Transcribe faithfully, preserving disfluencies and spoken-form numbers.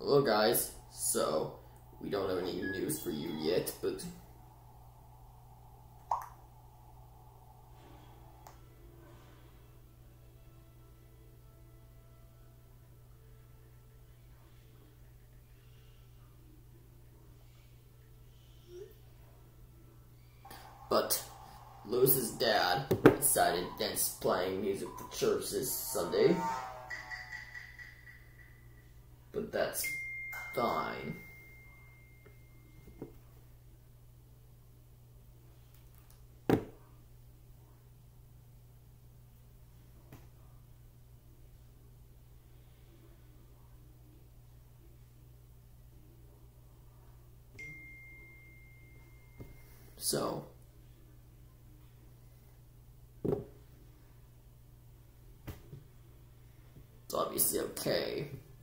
Hello guys, so we don't have any news for you yet, but but Lewis's dad decided against playing music for church this Sunday, but that's fine. So, it's obviously okay.